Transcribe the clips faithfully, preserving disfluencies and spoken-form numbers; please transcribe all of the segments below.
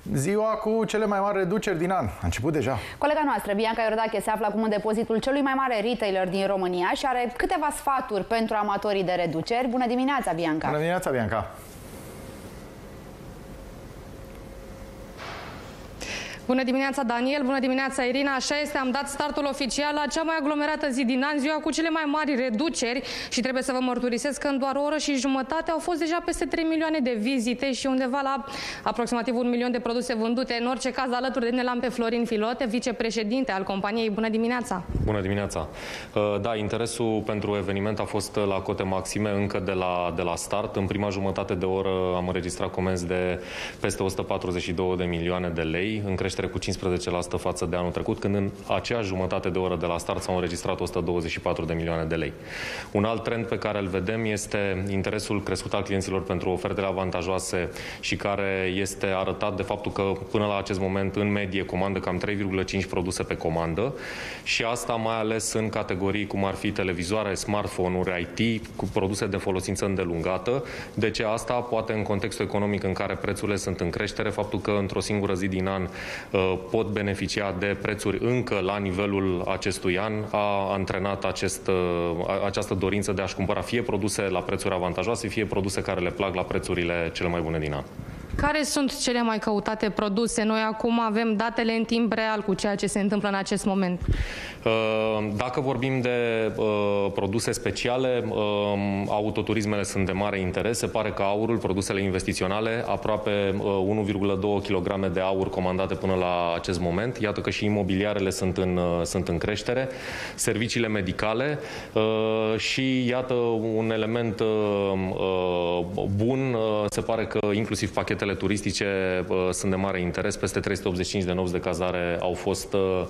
Ziua cu cele mai mari reduceri din an. A început deja. Colega noastră, Bianca Iordache, se află acum în depozitul celui mai mare retailer din România și are câteva sfaturi pentru amatorii de reduceri. Bună dimineața, Bianca! Bună dimineața, Bianca! Bună dimineața, Daniel! Bună dimineața, Irina! Așa este, am dat startul oficial la cea mai aglomerată zi din an, ziua cu cele mai mari reduceri și trebuie să vă mărturisesc că în doar o oră și jumătate au fost deja peste trei milioane de vizite și undeva la aproximativ un milion de produse vândute. În orice caz, alături de mine l-am pe Florin Filote, vicepreședinte al companiei. Bună dimineața! Bună dimineața! Da, interesul pentru eveniment a fost la cote maxime încă de la, de la start. În prima jumătate de oră am înregistrat comenzi de peste o sută patruzeci și două de milioane de lei, în creștere cu cincisprezece la sută față de anul trecut, când în aceeași jumătate de oră de la start s-au înregistrat o sută douăzeci și patru de milioane de lei. Un alt trend pe care îl vedem este interesul crescut al clienților pentru ofertele avantajoase și care este arătat de faptul că până la acest moment în medie comandă cam trei virgulă cinci produse pe comandă și asta mai ales în categorii cum ar fi televizoare, smartphone-uri, I T, cu produse de folosință îndelungată. De ce asta? Poate în contextul economic în care prețurile sunt în creștere, faptul că într-o singură zi din an pot beneficia de prețuri încă la nivelul acestui an, a antrenat acest, această dorință de a-și cumpăra fie produse la prețuri avantajoase, fie produse care le plac la prețurile cele mai bune din an. Care sunt cele mai căutate produse? Noi acum avem datele în timp real cu ceea ce se întâmplă în acest moment. Dacă vorbim de produse speciale, autoturismele sunt de mare interes. Se pare că aurul, produsele investiționale, aproape unu virgulă doi kilograme de aur comandate până la acest moment. Iată că și imobiliarele sunt în, sunt în creștere. Serviciile medicale și iată un element bun. Se pare că inclusiv pachetele turistice uh, sunt de mare interes. Peste trei sute optzeci și cinci de nopți de cazare au fost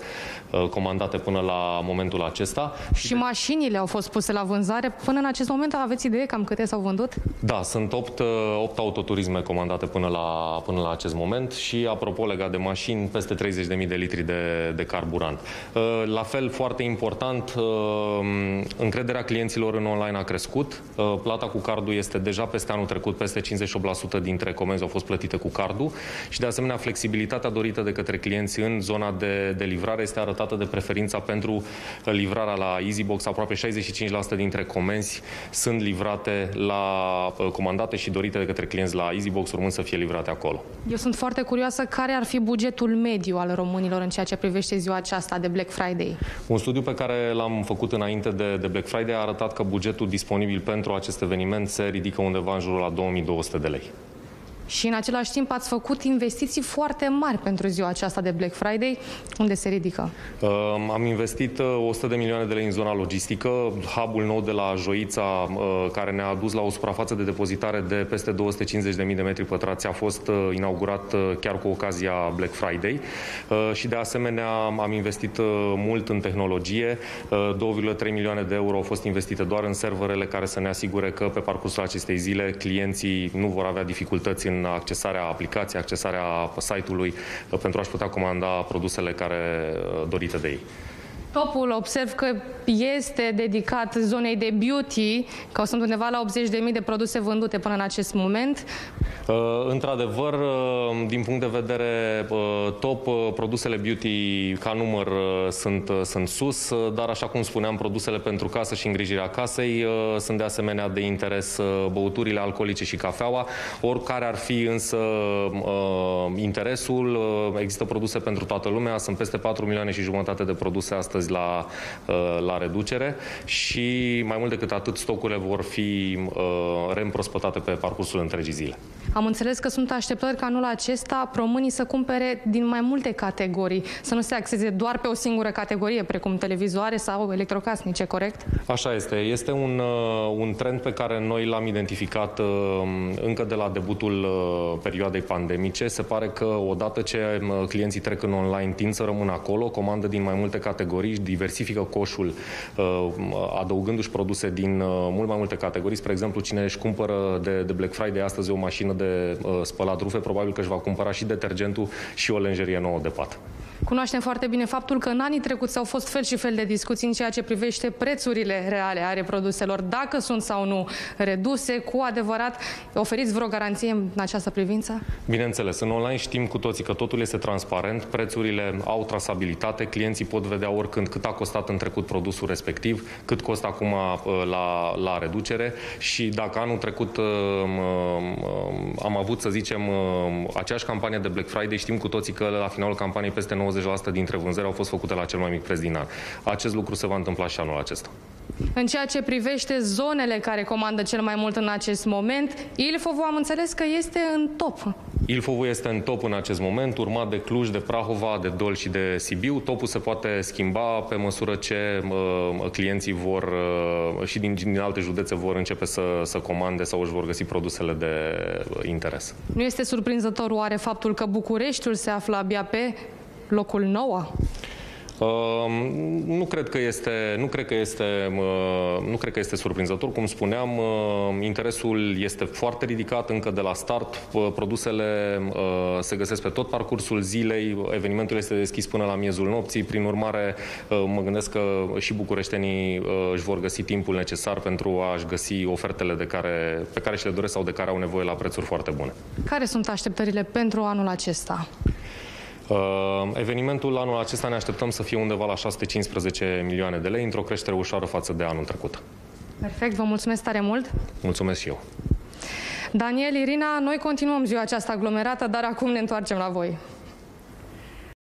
uh, comandate până la momentul acesta. Și, și de... mașinile au fost puse la vânzare. Până în acest moment aveți idee cam câte s-au vândut? Da, sunt opt autoturisme comandate până la, până la acest moment și, apropo, legat de mașini, peste treizeci de mii de litri de, de carburant. Uh, la fel, foarte important, uh, încrederea clienților în online a crescut. Uh, plata cu cardul este deja peste anul trecut, peste cincizeci și opt la sută dintre comenzi au fost plătite cu cardul și, de asemenea, flexibilitatea dorită de către clienți în zona de, de livrare este arătată de preferința pentru livrarea la EasyBox. Aproape șaizeci și cinci la sută dintre comenzi sunt livrate la comandate și dorite de către clienți la EasyBox, urmând să fie livrate acolo. Eu sunt foarte curioasă care ar fi bugetul mediu al românilor în ceea ce privește ziua aceasta de Black Friday. Un studiu pe care l-am făcut înainte de, de Black Friday a arătat că bugetul disponibil pentru acest eveniment se ridică undeva în jurul la două mii două sute de lei. Și în același timp ați făcut investiții foarte mari pentru ziua aceasta de Black Friday. Unde se ridică? Uh, am investit o sută de milioane de lei în zona logistică. Hub-ul nou de la Joița, uh, care ne-a adus la o suprafață de depozitare de peste două sute cincizeci de mii de metri pătrați, a fost uh, inaugurat uh, chiar cu ocazia Black Friday. Uh, și de asemenea am investit uh, mult în tehnologie. Uh, două virgulă trei milioane de euro au fost investite doar în serverele care să ne asigure că pe parcursul acestei zile clienții nu vor avea dificultăți în în accesarea aplicației, accesarea site-ului pentru a-și putea comanda produsele care dorite de ei. Topul observ că este dedicat zonei de beauty, că sunt undeva la optzeci de mii de produse vândute până în acest moment. Uh, Într-adevăr, uh, din punct de vedere uh, top, uh, produsele beauty ca număr uh, sunt, uh, sunt sus, uh, dar așa cum spuneam, produsele pentru casă și îngrijirea casei uh, sunt de asemenea de interes, uh, băuturile alcoolice și cafeaua. Oricare ar fi însă uh, interesul, uh, există produse pentru toată lumea, sunt peste patru milioane și jumătate de produse astăzi la, la reducere și mai mult decât atât stocurile vor fi uh, reîmprospătate pe parcursul întregii zile. Am înțeles că sunt așteptări ca anul acesta românii să cumpere din mai multe categorii, să nu se axeze doar pe o singură categorie, precum televizoare sau electrocasnice, corect? Așa este. Este un, uh, un trend pe care noi l-am identificat uh, încă de la debutul uh, perioadei pandemice. Se pare că odată ce uh, clienții trec în online, tind să rămână acolo, comandă din mai multe categorii, diversifică coșul, uh, adăugându-și produse din uh, mult mai multe categorii. Spre exemplu, cine își cumpără de, de Black Friday astăzi o mașină de uh, spălat rufe, probabil că își va cumpăra și detergentul și o lenjerie nouă de pat. Cunoaștem foarte bine faptul că în anii trecuți au fost fel și fel de discuții în ceea ce privește prețurile reale ale produselor, dacă sunt sau nu reduse. Cu adevărat, oferiți vreo garanție în această privință? Bineînțeles, în online știm cu toții că totul este transparent, prețurile au trasabilitate, clienții pot vedea oricând cât a costat în trecut produsul respectiv, cât costă acum la, la reducere și dacă anul trecut am avut, să zicem, aceeași campanie de Black Friday, știm cu toții că la finalul campaniei peste nouăzeci la sută dintre vânzări au fost făcute la cel mai mic preț din an. Acest lucru se va întâmpla și anul acesta. În ceea ce privește zonele care comandă cel mai mult în acest moment, Ilfov, am înțeles că este în top. Ilfov este în top în acest moment, urmat de Cluj, de Prahova, de Dolj și de Sibiu. Topul se poate schimba pe măsură ce uh, clienții vor uh, și din, din alte județe vor începe să, să comande sau își vor găsi produsele de uh, interes. Nu este surprinzător oare faptul că Bucureștiul se află abia pe locul nouă? Uh, nu cred că este, nu cred că este, uh, nu cred că este surprinzător. Cum spuneam, uh, interesul este foarte ridicat încă de la start. Uh, produsele uh, se găsesc pe tot parcursul zilei. Evenimentul este deschis până la miezul nopții. Prin urmare, uh, mă gândesc că și bucureștenii uh, își vor găsi timpul necesar pentru a-și găsi ofertele de care, pe care și le doresc sau de care au nevoie la prețuri foarte bune. Care sunt așteptările pentru anul acesta? Uh, evenimentul anul acesta ne așteptăm să fie undeva la șase sute cincisprezece milioane de lei, într-o creștere ușoară față de anul trecut. Perfect, vă mulțumesc tare mult! Mulțumesc și eu! Daniel, Irina, noi continuăm ziua aceasta aglomerată, dar acum ne întoarcem la voi.